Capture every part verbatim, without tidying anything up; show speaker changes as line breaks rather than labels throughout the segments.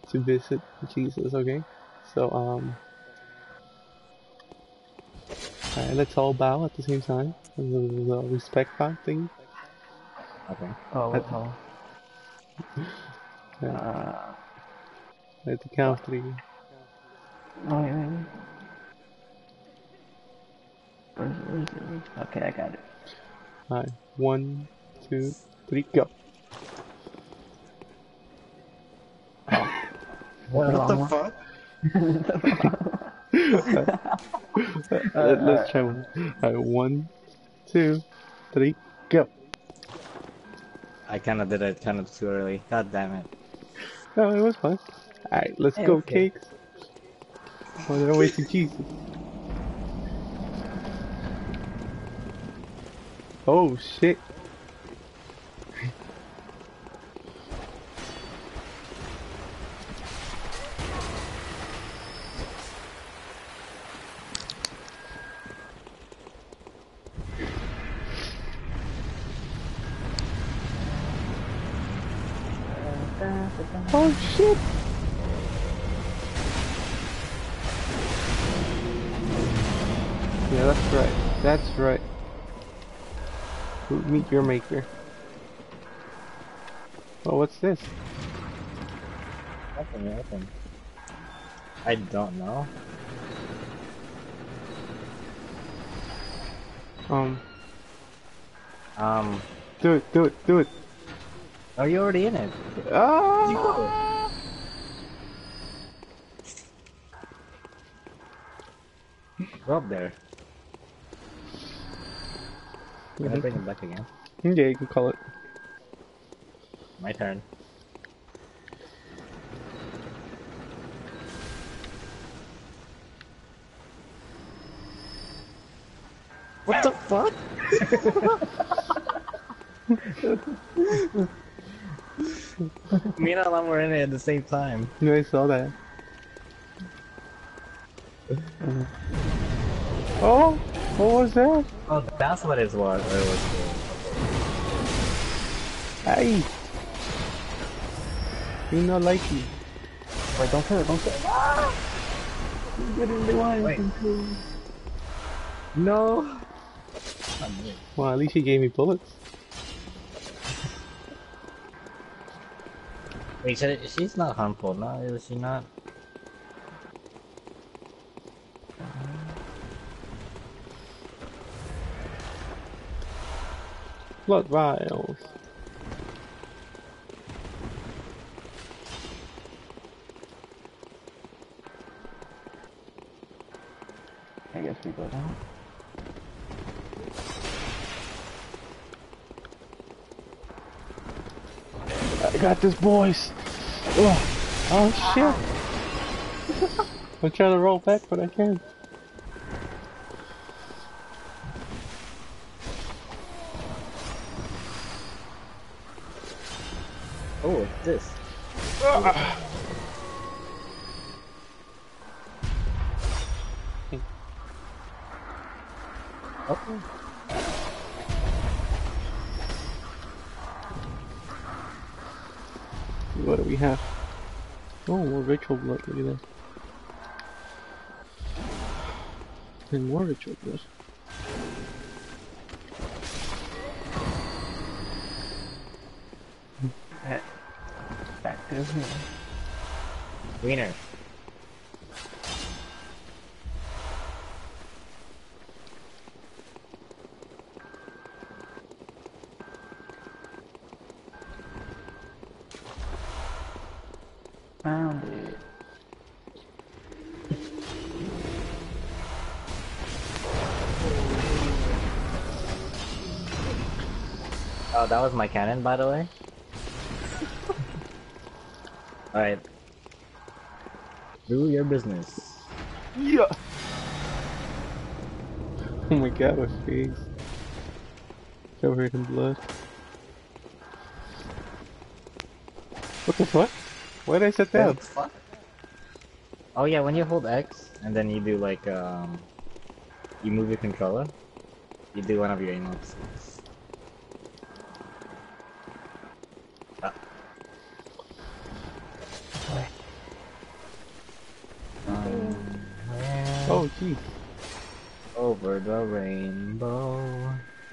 to visit Jesus, okay? So, um, alright, let's all bow at the same time. The, the respect bow thing.
Okay.
Oh,
At,
wait, hold on.
at,
Uh,
at the count of three.
oh, wait, wait, wait. Where's it, where's it, where's it? Okay, I got it.
Alright, one, two, three, go.
Oh,
What,
the
what the
wrong one.
fuck?
Let, let's try one. Alright, one, two, three, go.
I kinda did it kinda too early. God damn it.
No, it was fun. Alright, let's
Hey,
go,
okay.
cakes. On our way to Jesus. Oh shit. Oh shit. Yeah, that's right. That's right. Meet your maker. Oh, what's this?
Nothing, nothing. I don't know.
Um,
Um,
do it, do it, do it.
are you already in it?
Ah!
Go up there. Can I
Mhm.
bring it back again?
Yeah, you can call it.
My turn. What the fuck? Me and Alan were in it at the same time.
Yeah, I saw that. Uh, oh, what was that?
Oh, that's what it was. It was.
Hey, you not like you.
Wait, don't kill it, don't kill it. Ah! You get in the line.
Wait. No.
Well, at least he gave me bullets.
Wait, she- she's not harmful, no? Is she not?
Blood vials.
I guess we go down.
I got this, boys. Oh, oh shit. I'm trying to roll back, but I can't.
Oh, it's this.
Ah.
Oh.
What do we have? Oh, more ritual blood. Look at that. And more ritual blood.
Back to here.
Wiener.
Found it.
Oh, that was my cannon, by the way. Alright. Do your business.
Yeah. Oh my god, my face. Covered in blood. What the fuck? Why did I set that?
What the fuck? Oh yeah, when you hold X and then you do like um, you move your controller, you do one of your emotes. Ah.
Oh, jeez.
Over the rainbow.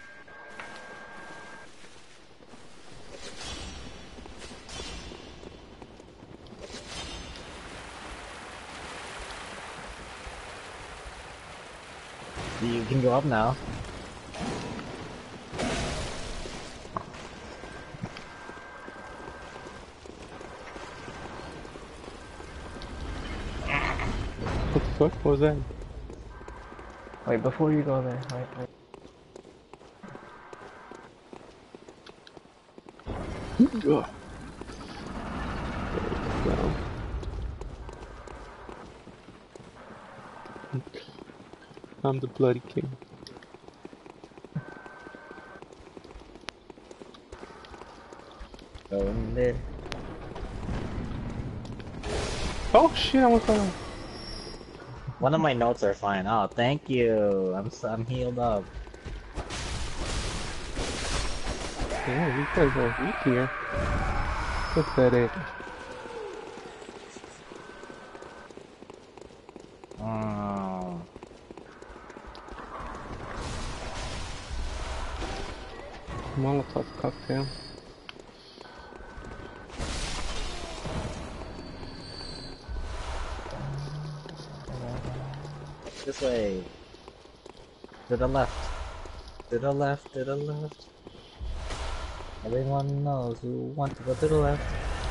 You can go up now.
What the fuck? What was that?
Wait, before you go there, wait, wait.
Ugh. There we go. I'm the bloody king.
Go in there.
Oh shit, I almost fell.
One of my notes are fine. Oh, thank you. I'm s- I'm healed up.
Yeah, you guys are weak here. Pathetic.
Oh.
Molotov cocktail.
This way. To the left. To the left. To the left. Everyone knows who wants to go to the left.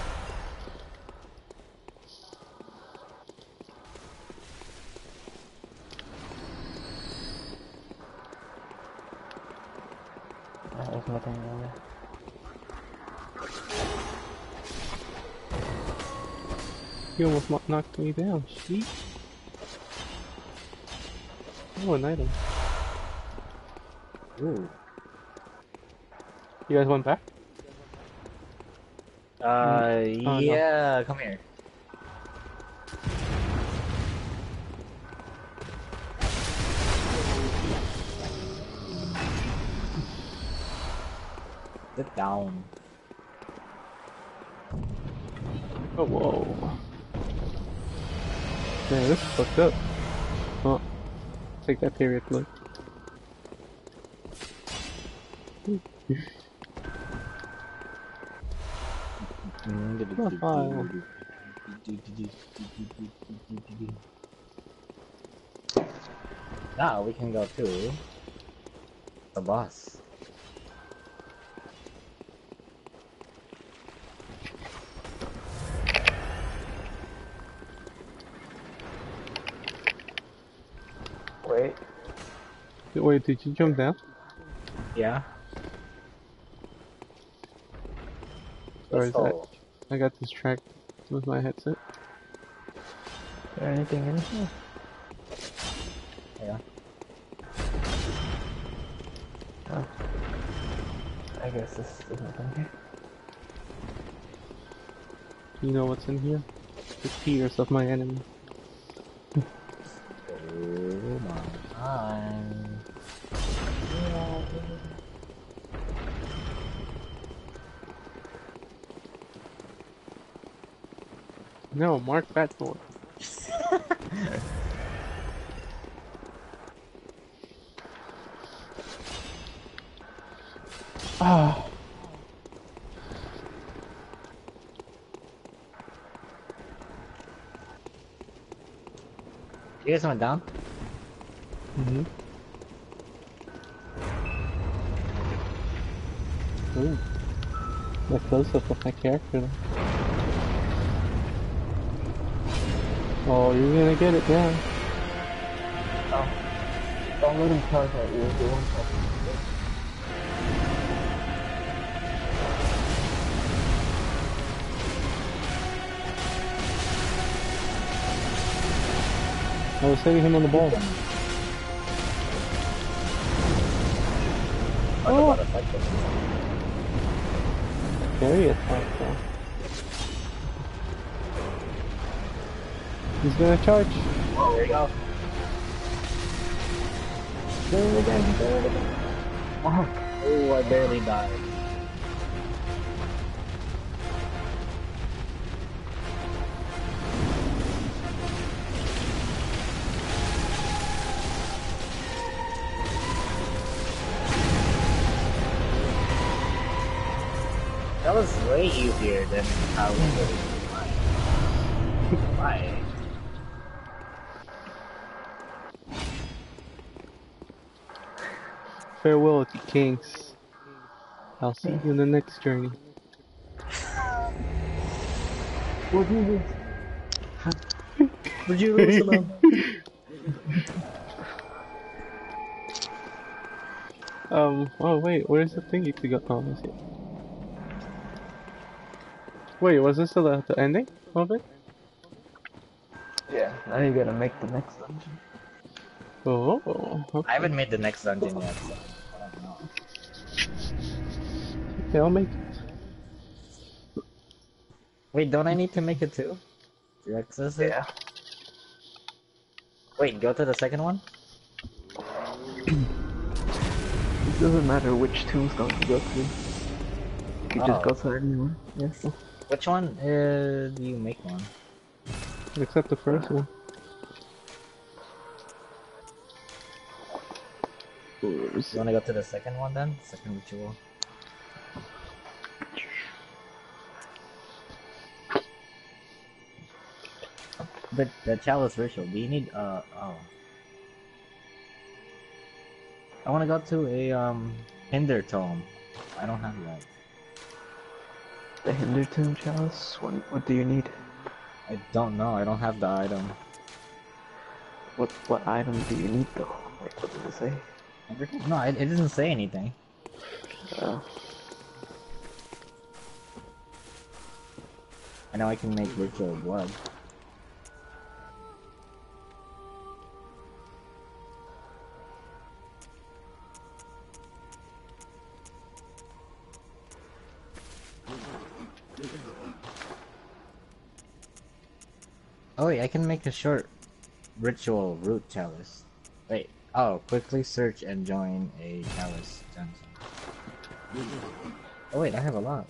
Ah, there's nothing in there.
You almost mo- knocked me down, sheep. Oh, an item.
Ooh.
You guys went back?
Uh,
Oh, no.
yeah, come here. Sit down.
Oh, whoa. Man, this is fucked up. Oh, take that period look. Profile.
Now we can go to the boss.
Wait.
Wait, did you jump down?
Yeah.
Or
Let's
is that?
go.
I got distracted with my headset.
Is there anything in here?
Yeah.
Oh. I guess this is nothing here.
You know what's in here? The tears of my enemy.
Oh my.
No, Mark Fatmore. Ah.
You guys went down?
Mm-hmm. Ooh. A close-up of my character. Oh, you're gonna get it now.
Oh. Don't let him charge at you. He won't charge you.
I was hitting him on the ball. Oh! Very attack though. He's gonna charge.
Oh, there you go.
Do it again, do it again. Oh.
Oh, I barely died. That was way easier than how we did it. Why?
Farewell, you kings. I'll see you in the next journey.
What is this?
Would you lose them?
Um, oh wait, where's the thingy to go? Oh, I see. Wait, was this the, the ending of it?
Yeah. Now you gotta make the next dungeon.
Oh, okay.
I haven't made the next dungeon yet, so I don't know.
Okay, I'll make it.
Wait, don't I need to make it too? To access it?
Yeah.
Wait, go to the second one?
It doesn't matter which tombstone you go to. You can just
Oh.
go to anyone. Yes.
Which one uh, do you make one?
Except the first one.
You wanna go to the second one then? Second ritual? The, the chalice ritual, do you need, uh, oh. I wanna go to a, um, Hinder Tome. I don't have that.
The Hinder Tomb Chalice? What, what do you need?
I don't know, I don't have the item.
What what item do you need though? Like, what does it say?
No, it, it doesn't say anything.
Oh.
I know I can make ritual blood. Oh wait, I can make a short ritual root chalice. Wait, oh, quickly search and join a chalice dungeon. Oh wait, I have a lot.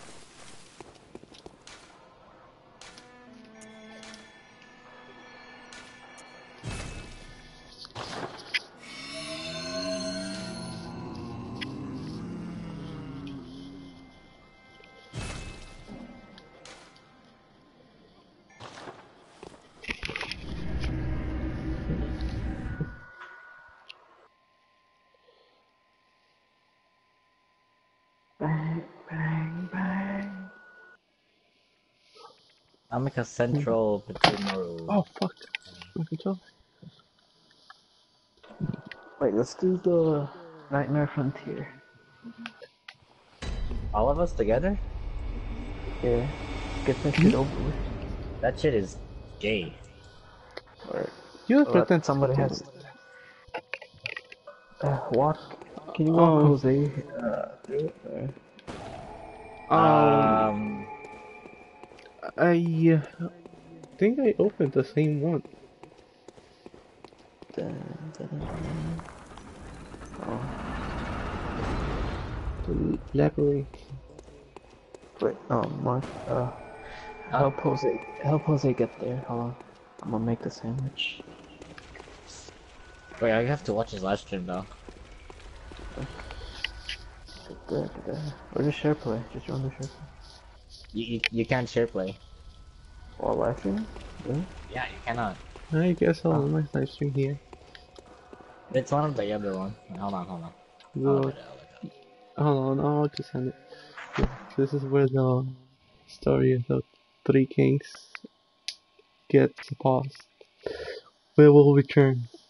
Bang, bang, bang.
I'll make a central Pachimaro.
Oh fuck! My controller.
Wait, let's do the Nightmare Frontier.
All of us together?
Yeah. Get that shit over with.
That shit is gay.
Or
You
But
pretend
somebody has uh, walk. Can you walk
Oh.
Jose uh, through it? Or?
Um,
Um,
I uh, think I opened the same one.
Dun, dun, dun, dun. Oh,
The labyrinth.
wait, oh, Mark, uh, help Jose, help Jose get there. Hold on, I'm gonna make the sandwich.
wait, I have to watch his last stream though.
Da, da, da. Or just share play, just run the share play.
You, you, you can't share play.
While live streaming? Really?
Yeah, you cannot.
I guess I'll my live stream here.
It's one of the other one. Hold on, hold on. I'll
Well,
look it up, I'll look it up.
hold on, I'll just send it. Yeah, this is where the story of the three kings gets paused. We will return.